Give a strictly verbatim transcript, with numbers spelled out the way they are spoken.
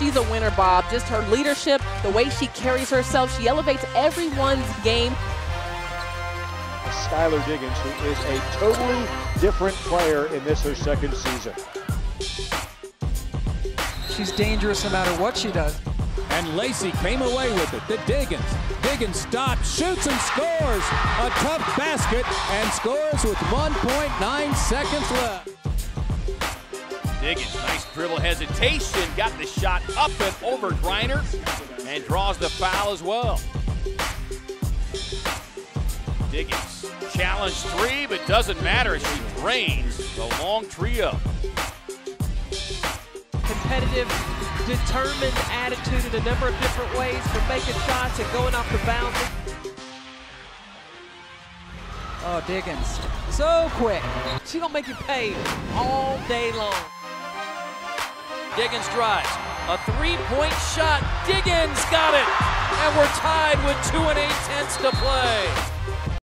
she's a winner, Bob. Just her leadership, the way she carries herself, she elevates everyone's game. Skylar Diggins, who is a totally different player in this her second season. She's dangerous no matter what she does. And Lacey came away with it to Diggins. Diggins stops, shoots, and scores. A tough basket and scores with one point nine seconds left. Diggins, nice dribble hesitation, got the shot up and over Griner, and draws the foul as well. Diggins, challenge three, but doesn't matter as she drains the long trio. Competitive, determined attitude in a number of different ways for making shots and going off the bounce. Oh, Diggins, so quick. She's gonna make you pay all day long. Diggins drives, a three-point shot. Diggins got it, and we're tied with two and eight tenths to play.